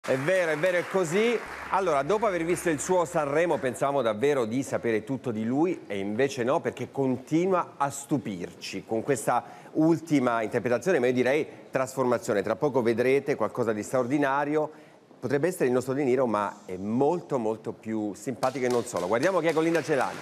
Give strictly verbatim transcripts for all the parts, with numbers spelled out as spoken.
È vero, è vero, è così. Allora, dopo aver visto il suo Sanremo pensavamo davvero di sapere tutto di lui e invece no, perché continua a stupirci con questa ultima interpretazione, ma io direi trasformazione. Tra poco vedrete qualcosa di straordinario. Potrebbe essere il nostro De Niro, ma è molto molto più simpatico e non solo. Guardiamo chi è con Linda Celani.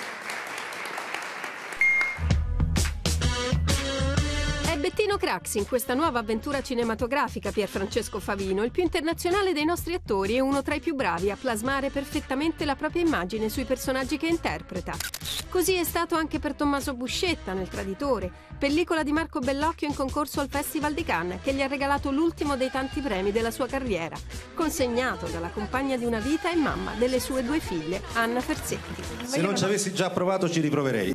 Bettino Craxi in questa nuova avventura cinematografica. Pierfrancesco Favino, il più internazionale dei nostri attori e uno tra i più bravi a plasmare perfettamente la propria immagine sui personaggi che interpreta. Così è stato anche per Tommaso Buscetta nel Traditore, pellicola di Marco Bellocchio in concorso al Festival di Cannes, che gli ha regalato l'ultimo dei tanti premi della sua carriera, consegnato dalla compagna di una vita e mamma delle sue due figlie, Anna Ferzetti. Se non ci avessi già provato ci riproverei.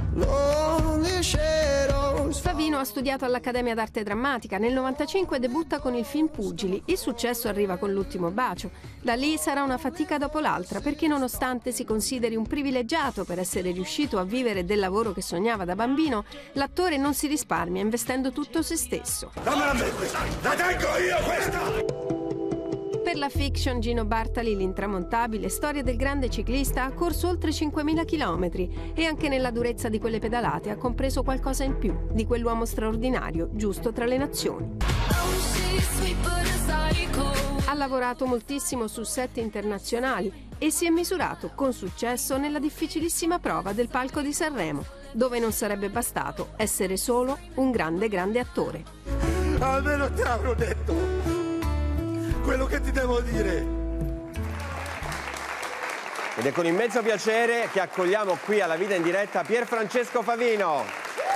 Favino ha studiato all'Accademia d'Arte Drammatica, nel novantacinque debutta con il film Pugili, il successo arriva con L'ultimo bacio. Da lì sarà una fatica dopo l'altra, perché nonostante si consideri un privilegiato per essere riuscito a vivere del lavoro che sognava da bambino, l'attore non si risparmia investendo tutto se stesso. Dammela a me questa! La tengo io questa! Per la fiction Gino Bartali, l'intramontabile storia del grande ciclista, ha corso oltre cinquemila chilometri e anche nella durezza di quelle pedalate ha compreso qualcosa in più di quell'uomo straordinario, giusto tra le nazioni. Ha lavorato moltissimo su set internazionali e si è misurato con successo nella difficilissima prova del palco di Sanremo, dove non sarebbe bastato essere solo un grande grande attore. Almeno ti avrò detto quello che ti devo dire. Ed è con immenso piacere che accogliamo qui alla Vita in Diretta Pierfrancesco Favino.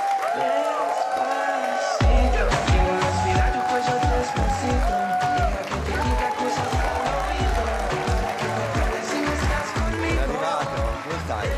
È arrivato, come stai?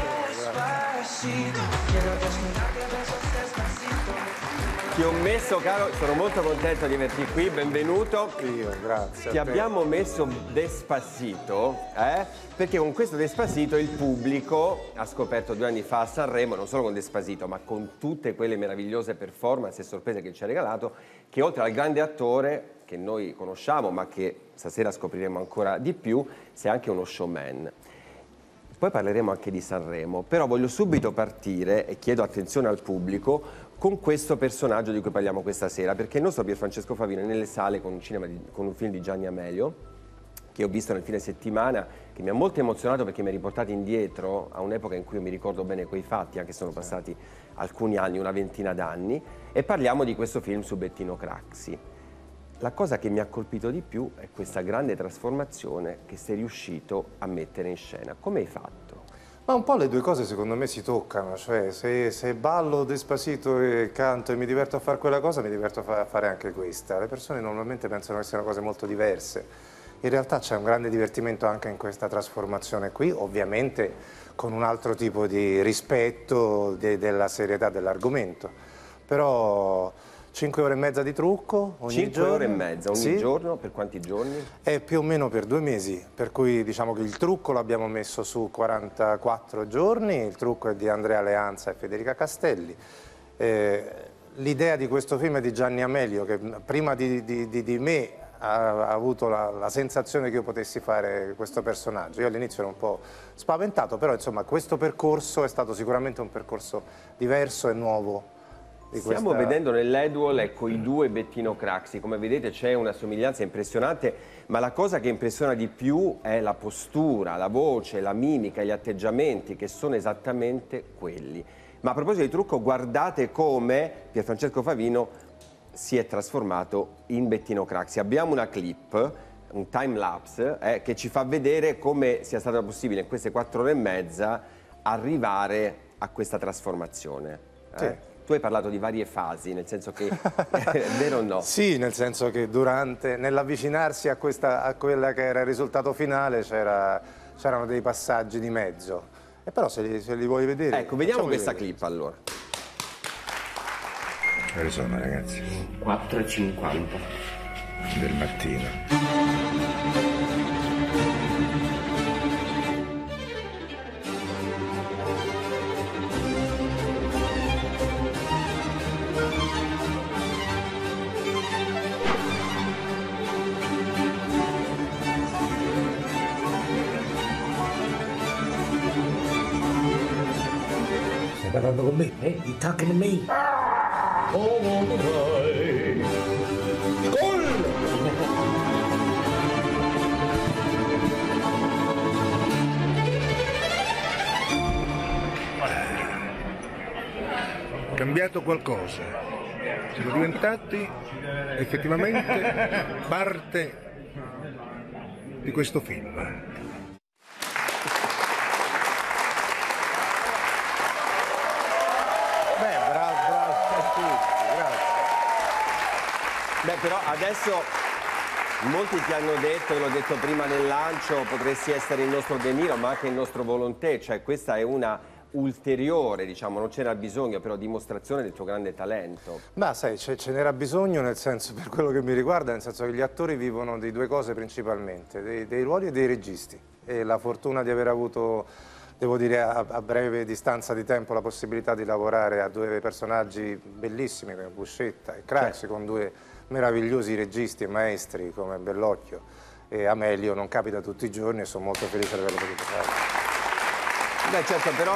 Ti ho messo, caro, sono molto contento di averti qui, benvenuto. Io, grazie. Ti abbiamo messo Despacito, eh? Perché con questo Despacito il pubblico ha scoperto due anni fa a Sanremo, non solo con Despacito, ma con tutte quelle meravigliose performance e sorprese che ci ha regalato, che oltre al grande attore che noi conosciamo, ma che stasera scopriremo ancora di più, sei anche uno showman. Poi parleremo anche di Sanremo, però voglio subito partire, e chiedo attenzione al pubblico, con questo personaggio di cui parliamo questa sera, perché il nostro Pierfrancesco Favino è nelle sale con un, cinema di, con un film di Gianni Amelio, che ho visto nel fine settimana, che mi ha molto emozionato perché mi ha riportato indietro a un'epoca in cui io mi ricordo bene quei fatti, anche se sono passati alcuni anni, una ventina d'anni, e parliamo di questo film su Bettino Craxi. La cosa che mi ha colpito di più è questa grande trasformazione che sei riuscito a mettere in scena. Come hai fatto? Ma un po' le due cose secondo me si toccano, cioè se, se ballo Despacito e canto e mi diverto a fare quella cosa, mi diverto a fa, fare anche questa. Le persone normalmente pensano che siano cose molto diverse. In realtà c'è un grande divertimento anche in questa trasformazione qui, ovviamente con un altro tipo di rispetto de, della serietà dell'argomento. Però cinque ore e mezza di trucco ogni cinque giorno. ore e mezza ogni sì. giorno? Per quanti giorni? È più o meno per due mesi, per cui diciamo che il trucco l'abbiamo messo su quarantaquattro giorni, il trucco è di Andrea Leanza e Federica Castelli. Eh, l'idea di questo film è di Gianni Amelio, che prima di, di, di, di me ha, ha avuto la, la sensazione che io potessi fare questo personaggio. Io all'inizio ero un po' spaventato, però insomma questo percorso è stato sicuramente un percorso diverso e nuovo. Stiamo questa... vedendo nell'Edwall, ecco, i due Bettino Craxi. Come vedete c'è una somiglianza impressionante, ma la cosa che impressiona di più è la postura, la voce, la mimica, gli atteggiamenti, che sono esattamente quelli. Ma a proposito di trucco, guardate come Pierfrancesco Favino si è trasformato in Bettino Craxi. Abbiamo una clip, un time lapse, eh, che ci fa vedere come sia stato possibile in queste quattro ore e mezza arrivare a questa trasformazione. Eh? Sì. Tu hai parlato di varie fasi, nel senso che, è vero o no? Sì, nel senso che durante, nell'avvicinarsi a, questa, a quella che era il risultato finale c'erano dei passaggi di mezzo. E però se li, se li vuoi vedere... Ecco, vediamo questa vedere. clip allora. Che ore sono ragazzi? quattro e cinquanta del mattino. parlando con me, eh? You talking to me? Oh, dai! Gol! Cambiato qualcosa, siamo diventati effettivamente parte di questo film. Beh, bravo, bravo a tutti, grazie. Beh, però adesso molti ti hanno detto, l'ho detto prima nel lancio, potresti essere il nostro De Niro, ma anche il nostro Volonté, cioè questa è una ulteriore, diciamo, non c'era bisogno, però dimostrazione del tuo grande talento. Ma sai, ce, ce n'era bisogno nel senso, per quello che mi riguarda, nel senso che gli attori vivono di due cose principalmente, dei, dei ruoli e dei registi. E la fortuna di aver avuto, devo dire, a, a breve distanza di tempo la possibilità di lavorare a due personaggi bellissimi come Buscetta e Craxi, certo, con due meravigliosi registi e maestri come Bellocchio e Amelio, non capita tutti i giorni e sono molto felice di averlo potuto fare. Beh, certo, però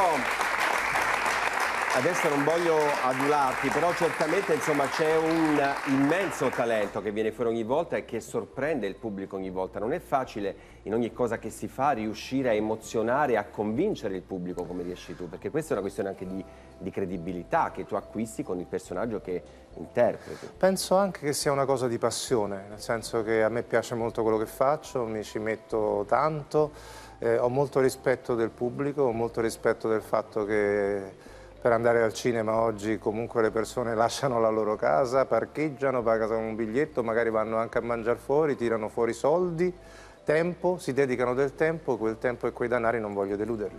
adesso non voglio adularti, però certamente insomma c'è un immenso talento che viene fuori ogni volta e che sorprende il pubblico ogni volta. Non è facile in ogni cosa che si fa riuscire a emozionare, a convincere il pubblico come riesci tu, perché questa è una questione anche di, di credibilità che tu acquisti con il personaggio che interpreti. Penso anche che sia una cosa di passione, nel senso che a me piace molto quello che faccio, mi ci metto tanto. Eh, ho molto rispetto del pubblico, ho molto rispetto del fatto che per andare al cinema oggi comunque le persone lasciano la loro casa, parcheggiano, pagano un biglietto, magari vanno anche a mangiare fuori, tirano fuori soldi, tempo, si dedicano del tempo, quel tempo e quei denari non voglio deluderli.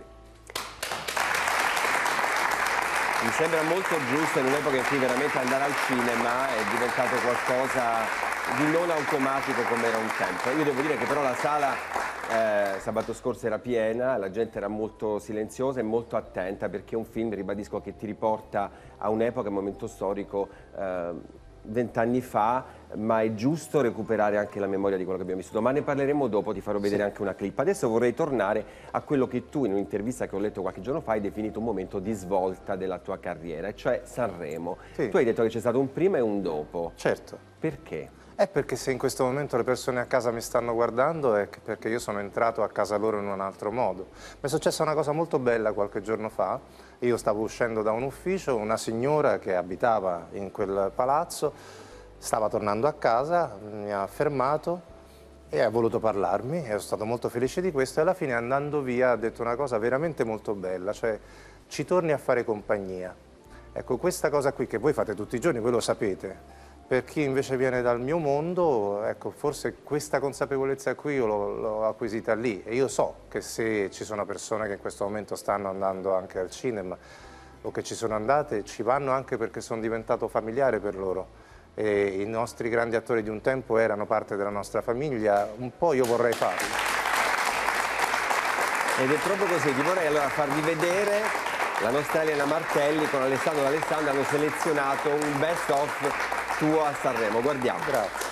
Mi sembra molto giusto in un'epoca in cui veramente andare al cinema è diventato qualcosa di non automatico come era un tempo. Io devo dire che però la sala eh, sabato scorso era piena, la gente era molto silenziosa e molto attenta perché è un film, ribadisco, che ti riporta a un'epoca, a un momento storico eh, vent'anni fa, ma è giusto recuperare anche la memoria di quello che abbiamo vissuto. Ma ne parleremo dopo, ti farò vedere sì. anche una clip. Adesso vorrei tornare a quello che tu in un'intervista che ho letto qualche giorno fa hai definito un momento di svolta della tua carriera, cioè Sanremo. Sì. Tu hai detto che c'è stato un prima e un dopo. Certo. Perché? È perché se in questo momento le persone a casa mi stanno guardando è perché io sono entrato a casa loro in un altro modo. Mi è successa una cosa molto bella qualche giorno fa. Io stavo uscendo da un ufficio, una signora che abitava in quel palazzo stava tornando a casa, mi ha fermato e ha voluto parlarmi e sono stato molto felice di questo e alla fine andando via ha detto una cosa veramente molto bella, cioè ci torni a fare compagnia. Ecco, questa cosa qui che voi fate tutti i giorni, voi lo sapete. Per chi invece viene dal mio mondo, ecco, forse questa consapevolezza qui io l'ho acquisita lì e io so che se ci sono persone che in questo momento stanno andando anche al cinema o che ci sono andate, ci vanno anche perché sono diventato familiare per loro e i nostri grandi attori di un tempo erano parte della nostra famiglia, un po' io vorrei farlo. Ed è proprio così, ti vorrei allora farvi vedere la nostra Elena Martelli con Alessandro D'Alessandro, hanno selezionato un best of tuo a Sanremo, guardiamo. Grazie.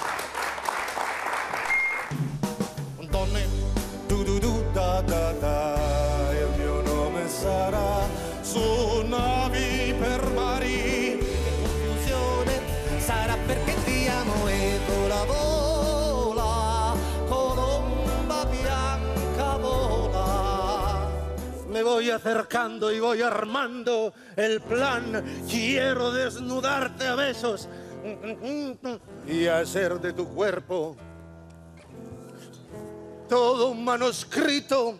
Donne, du du du da da da, il mio nome sarà su navi per mari. Confusione sarà perché ti amo e vola vola, colomba bianca vola. Me voy acercando y voy armando el plan. Quiero desnudarte a besos y hacer de tu cuerpo todo un manuscrito.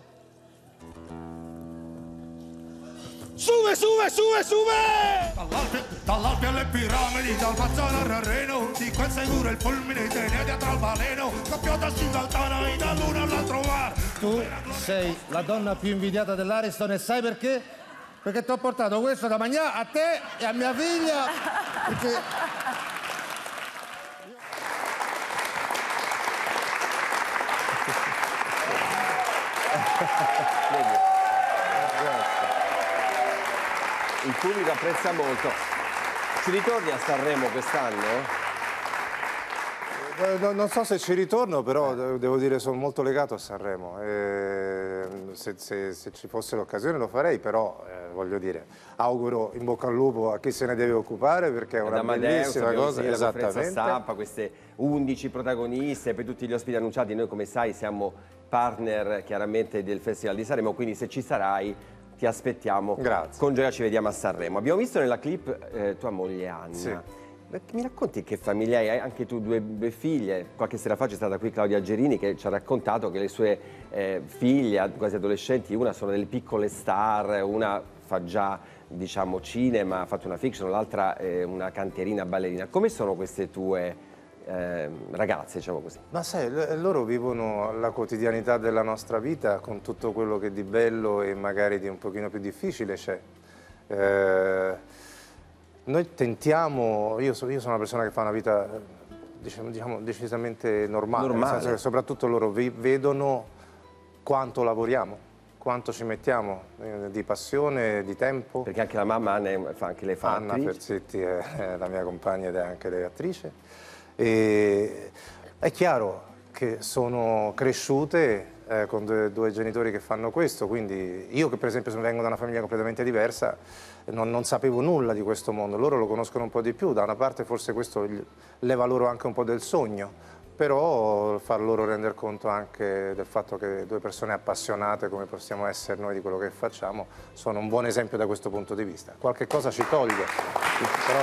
Sube, sube, sube, sube! Dall'Alpe alle piramidi, dal Mazzano al Reno, di quel seguro il fulmine, tenete dietro al baleno, doppiata si saltana e dall'uno all'altro mar. Tu sei la donna più invidiata dell'Ariston e sai perché? Perché ti ho portato questo da mangiare a te e a mia figlia, perché... Vedi? Il pubblico apprezza molto. Ci ritorni a Sanremo quest'anno? No, non so se ci ritorno, però devo dire sono molto legato a Sanremo. Eh, se, se, se ci fosse l'occasione lo farei, però eh, voglio dire, auguro in bocca al lupo a chi se ne deve occupare, perché è una Amadeus, bellissima cosa. La conferenza Esattamente. stampa, queste undici protagoniste, per tutti gli ospiti annunciati. Noi, come sai, siamo partner chiaramente del Festival di Sanremo, quindi se ci sarai ti aspettiamo. Grazie. Con gioia ci vediamo a Sanremo. Abbiamo visto nella clip eh, tua moglie Anna. Sì. Mi racconti che famiglia hai? Hai anche tu due, due figlie. Qualche sera fa c'è stata qui Claudia Gerini che ci ha raccontato che le sue eh, figlie, quasi adolescenti, una sono delle piccole star, una fa già, diciamo, cinema, ha fatto una fiction, l'altra è una cantierina ballerina. Come sono queste tue eh, ragazze, diciamo così? Ma sai, loro vivono la quotidianità della nostra vita con tutto quello che di bello e magari di un pochino più difficile c'è. Eh, Noi tentiamo, io, so, io sono una persona che fa una vita diciamo, diciamo, decisamente normale, normale, nel senso che soprattutto loro vi, vedono quanto lavoriamo, quanto ci mettiamo eh, di passione, di tempo. Perché anche la mamma Anna fa anche le fa Anna attrice. Ferzetti è, è la mia compagna ed è anche lei attrice. E è chiaro che sono cresciute eh, con due, due genitori che fanno questo, quindi io che per esempio vengo da una famiglia completamente diversa, Non, non sapevo nulla di questo mondo, loro lo conoscono un po' di più, da una parte forse questo leva loro anche un po' del sogno, però far loro rendere conto anche del fatto che due persone appassionate come possiamo essere noi di quello che facciamo sono un buon esempio da questo punto di vista. Qualche cosa ci toglie, però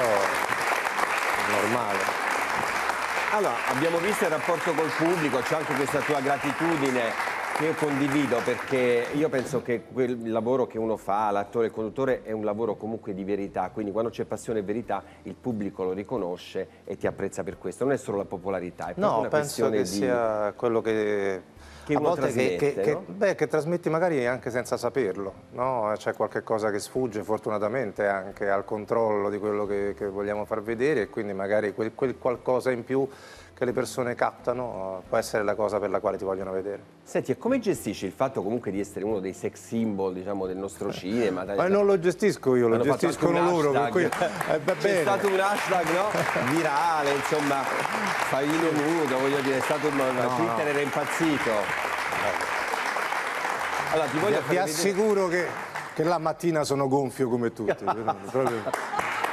è normale. Allora, abbiamo visto il rapporto col pubblico, c'è anche questa tua gratitudine che io condivido, perché io penso che quel lavoro che uno fa, l'attore e il conduttore, è un lavoro comunque di verità, quindi quando c'è passione e verità il pubblico lo riconosce e ti apprezza per questo, non è solo la popolarità, è proprio No, una penso questione che di... sia quello che... che a uno volte che, trasmette, che, no? che, beh, che trasmetti magari anche senza saperlo, no? C'è qualche cosa che sfugge fortunatamente anche al controllo di quello che, che vogliamo far vedere e quindi magari quel, quel qualcosa in più che le persone captano può essere la cosa per la quale ti vogliono vedere. Senti, e come gestisci il fatto comunque di essere uno dei sex symbol, diciamo, del nostro cinema? Ma non lo gestisco io, lo Hanno fatto gestiscono anche un loro, per hashtag. cui eh, va C'è bene. stato un hashtag, no? Virale, insomma, Favino nudo, voglio dire, è stato un... No, Twitter no. era impazzito. Allora, ti voglio Vi, far vi vedere- assicuro che, che la mattina sono gonfio come tutti. proprio...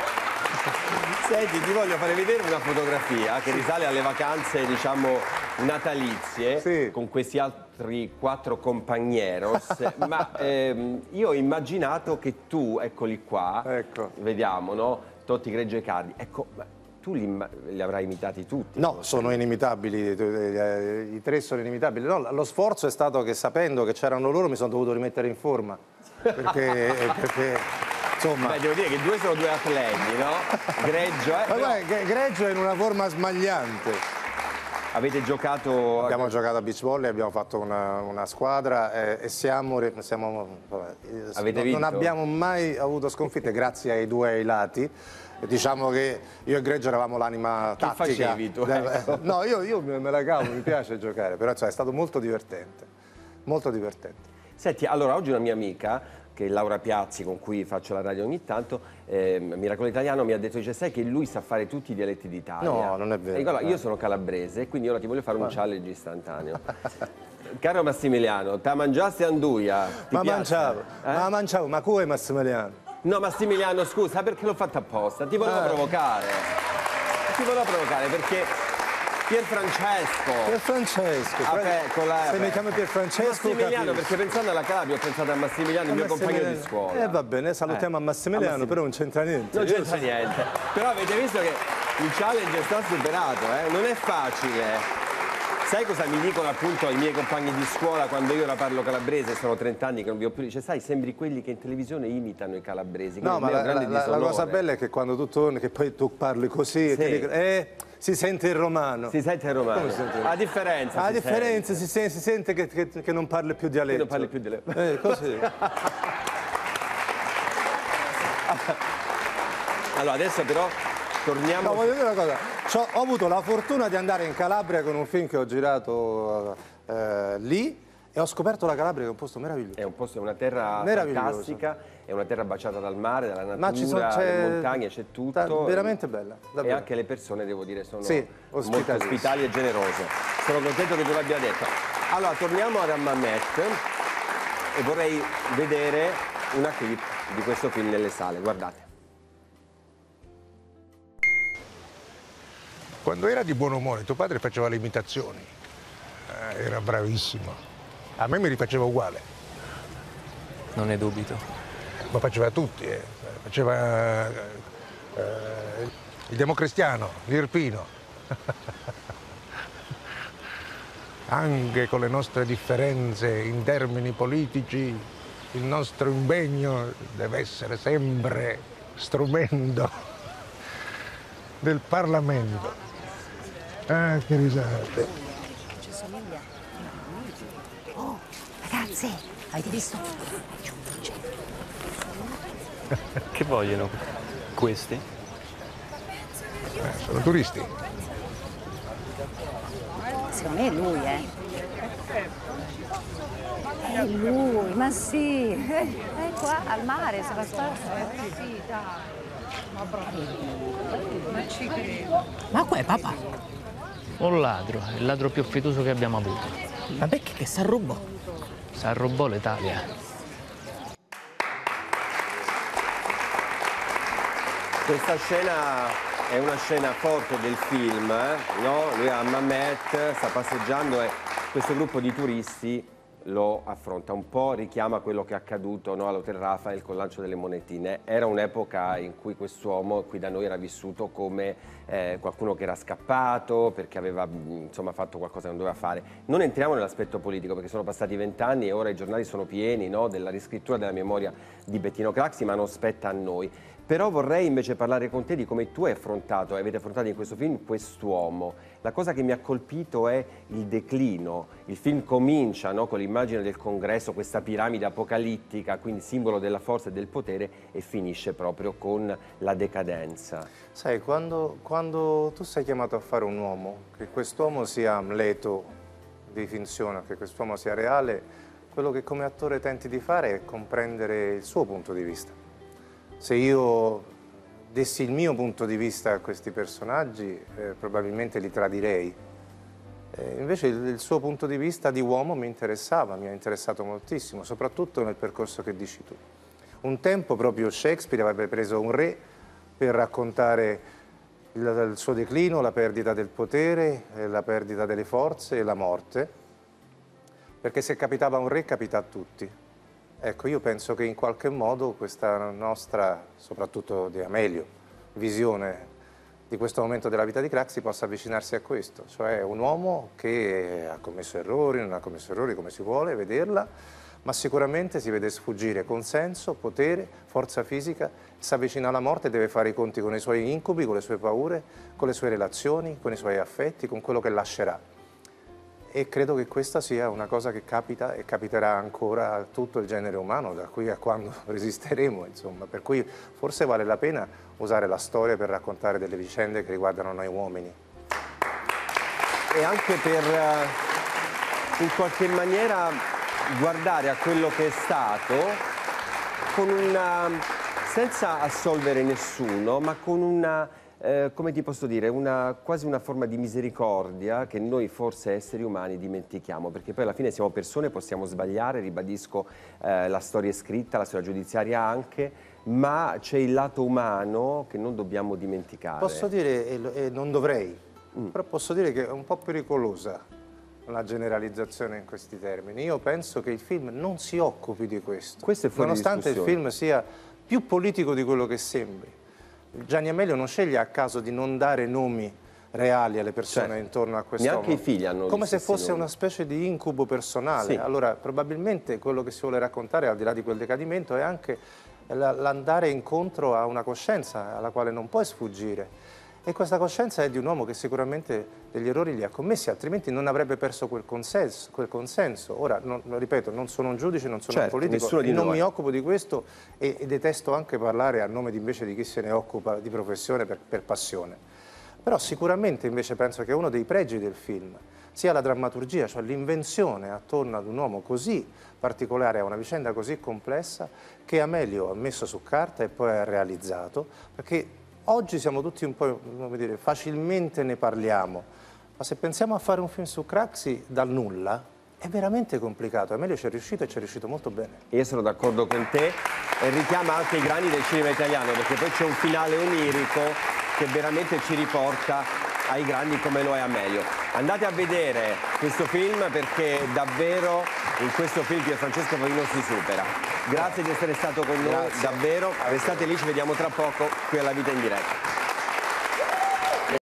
Senti, ti voglio fare vedere una fotografia che risale alle vacanze, diciamo, natalizie, Sì. con questi altri quattro compagneros, ma ehm, io ho immaginato che tu, eccoli qua, Ecco. vediamo, no? Totti, Greggio e Cardi, ecco, ma tu li, imma- li avrai imitati tutti? No, sono inimitabili, eh, i tre sono inimitabili. No, lo sforzo è stato che sapendo che c'erano loro mi sono dovuto rimettere in forma, perché... perché insomma... Beh, devo dire che due sono due atleti, no? Greggio, eh? Ma però guarda, Greggio è in una forma smagliante. avete giocato... Abbiamo giocato a beach volley, abbiamo fatto una, una squadra eh, e siamo... re- siamo vabbè, eh, Avete non, vinto? non abbiamo mai avuto sconfitte grazie ai due ai lati. Diciamo che io e Greggio eravamo l'anima Che tattica. facevi tu, Eh, ecco? No, io, io me me la cavo, mi piace giocare, però cioè, è stato molto divertente, molto divertente. Senti, allora oggi una mia amica, che è Laura Piazzi, con cui faccio la radio ogni tanto, eh, Miracolo Italiano, mi ha detto, dice, sai che lui sa fare tutti i dialetti d'Italia? No, non è vero. E dico, allora, io sono calabrese, quindi ora ti voglio fare un challenge istantaneo. Caro Massimiliano, te mangiasti anduia? Ti Ma piace? mangiavo, Eh? ma mangiavo, ma come Massimiliano? No, Massimiliano, scusa, perché l'ho fatto apposta? Ti volevo Ah. provocare. Ti volevo provocare perché Pier Francesco. Pier Francesco, Ah, beh, con la se R. mi chiami Pier Francesco Massimiliano, capisco. perché pensando alla Calabria ho pensato a Massimiliano, il mio compagno di scuola. Eh va bene, salutiamo Eh, a Massimiliano, a Massim- però non c'entra niente. Non Io c'entra so- niente. Però avete visto che il challenge è stato superato, eh? Non è facile. Sai cosa mi dicono appunto i miei compagni di scuola quando io ora parlo calabrese, sono trenta anni che non vi ho più, dice, sai, sembri quelli che in televisione imitano i calabresi. No, quindi ma a me la, è un grande la- la disonore. cosa bella è che quando tu torni, che poi tu parli così, e Sì. ti dicono, eh, si sente il romano. Si sente il romano. Come si sente? A differenza. A si differenza sente. si, sen- si sente che, che- che non parli più dialetto. Che non parli più dialetto. Eh, così. Allora, adesso però torniamo... No, voglio dire una cosa, C'ho- ho avuto la fortuna di andare in Calabria con un film che ho girato eh, lì e ho scoperto la Calabria che è un posto meraviglioso. È un posto, è una terra Meraviglioso. fantastica, è una terra baciata dal mare, dalla natura, Ma ci sono- c'è- le montagne, c'è tutto. Ta- veramente bella, E davvero. anche le persone, devo dire, sono Sì, molto ospitalissime. ospitali e generose. Sono contento che tu l'abbia detto. Allora, torniamo ad Hammamet e vorrei vedere una clip di questo film nelle sale, guardate. Quando era di buon umore, tuo padre faceva le imitazioni. Eh, era bravissimo. A me mi rifaceva uguale. Non ne dubito. Ma faceva tutti, eh. Faceva eh, il democristiano, l'Irpino. Anche con le nostre differenze in termini politici, il nostro impegno deve essere sempre strumento del Parlamento. Ah, che risate. Oh, ragazzi, avete visto? Che vogliono questi? Eh, sono turisti. Secondo me è lui, eh. È lui, ma sì. È qua al mare, se la sta. Sì, dai. Ma bravo. Non ci credo. Ma qua è papà? Un ladro, il ladro più fiducioso che abbiamo avuto. Ma perché che si arrubò? Si arrubò l'Italia. Questa scena è una scena forte del film, eh? No? Lui a Mamet sta passeggiando e questo gruppo di turisti lo affronta un po', richiama quello che è accaduto, no, all'Hotel Rafael con il lancio delle monetine. Era un'epoca in cui quest'uomo qui da noi era vissuto come eh, qualcuno che era scappato perché aveva insomma, fatto qualcosa che non doveva fare. Non entriamo nell'aspetto politico perché sono passati vent'anni e ora i giornali sono pieni, no, della riscrittura della memoria di Bettino Craxi, ma non spetta a noi. Però vorrei invece parlare con te di come tu hai affrontato, avete affrontato in questo film quest'uomo. La cosa che mi ha colpito è il declino. Il film comincia, no, con l'immagine del congresso, questa piramide apocalittica, quindi simbolo della forza e del potere, e finisce proprio con la decadenza. Sai, quando, quando tu sei chiamato a fare un uomo, che quest'uomo sia Amleto di finzione, che quest'uomo sia reale, quello che come attore tenti di fare è comprendere il suo punto di vista. Se io dessi il mio punto di vista a questi personaggi, eh, probabilmente li tradirei. Eh, invece il, il suo punto di vista di uomo mi interessava, mi ha interessato moltissimo, soprattutto nel percorso che dici tu. Un tempo proprio Shakespeare avrebbe preso un re per raccontare il, il suo declino, la perdita del potere, eh, la perdita delle forze e la morte, perché se capitava a un re capita a tutti. Ecco, io penso che in qualche modo questa nostra, soprattutto di Amelio, visione di questo momento della vita di Craxi possa avvicinarsi a questo, cioè un uomo che ha commesso errori, non ha commesso errori come si vuole vederla, ma sicuramente si vede sfuggire consenso, potere, forza fisica, si avvicina alla morte e deve fare i conti con i suoi incubi, con le sue paure, con le sue relazioni, con i suoi affetti, con quello che lascerà. E credo che questa sia una cosa che capita e capiterà ancora a tutto il genere umano, da qui a quando resisteremo, insomma. Per cui forse vale la pena usare la storia per raccontare delle vicende che riguardano noi uomini. E anche per, in qualche maniera, guardare a quello che è stato con una, senza assolvere nessuno, ma con una... Eh, come ti posso dire, una, quasi una forma di misericordia che noi forse esseri umani dimentichiamo, perché poi alla fine siamo persone, possiamo sbagliare, ribadisco, eh, la storia è scritta, la storia giudiziaria anche, ma c'è il lato umano che non dobbiamo dimenticare. Posso dire, e, e non dovrei, mm. però posso dire che è un po' pericolosa la generalizzazione in questi termini. Io penso che il film non si occupi di questo, questo è fuori nonostante il film sia più politico di quello che sembri. Gianni Amelio non sceglie a caso di non dare nomi reali alle persone, certo, intorno a questo neanche i figli hanno come se fosse nomi. Una specie di incubo personale. Sì. Allora probabilmente quello che si vuole raccontare, al di là di quel decadimento, è anche l'andare incontro a una coscienza alla quale non puoi sfuggire, e questa coscienza è di un uomo che sicuramente degli errori li ha commessi, altrimenti non avrebbe perso quel consenso. Quel consenso. Ora, non, ripeto, non sono un giudice, non sono certo, un politico, di non noi. mi occupo di questo e, e detesto anche parlare a nome di, invece di chi se ne occupa di professione per, per passione. Però sicuramente invece penso che uno dei pregi del film sia la drammaturgia, cioè l'invenzione attorno ad un uomo così particolare, a una vicenda così complessa, che Amelio ha messo su carta e poi ha realizzato, perché oggi siamo tutti un po', come dire, facilmente ne parliamo, ma se pensiamo a fare un film su Craxi dal nulla, è veramente complicato. Amelio ci è riuscito e ci è riuscito molto bene. Io sono d'accordo con te e richiama anche i grandi del cinema italiano, perché poi c'è un finale onirico che veramente ci riporta ai grandi come lo è Amelio. Andate a vedere questo film perché davvero in questo film Pier Francesco Favino si supera. Grazie di essere stato con noi, Grazie. davvero. Restate lì, ci vediamo tra poco qui alla Vita in Diretta.